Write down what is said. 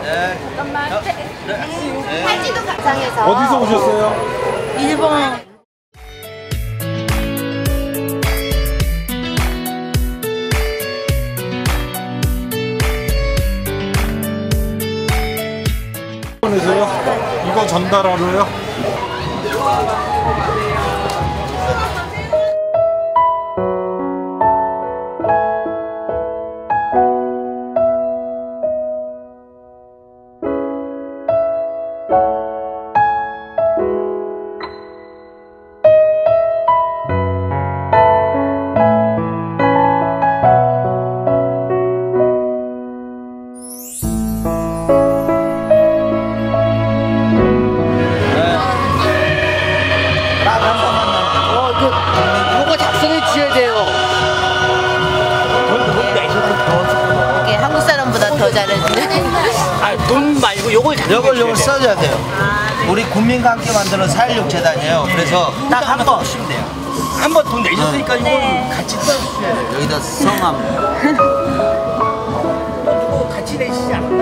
잠깐만. 팔찌도 가상해서. 어디서 오셨어요? 일본. 일본에서요? 이거 전달하러요? 요거 작성해 주셔야 돼요. 이게 한국 사람보다 더 잘해주네. 아, 돈 말고 요걸 요걸 써줘야 돼요. 우리 국민과 함께 만드는 4.16 재단이에요. 그래서 딱 한 번 쓰시면 돼요. 한 번 돈 내셨으니까 이걸 같이 써주셔야 돼요. 여기다 성함. 같이 내시지 않나?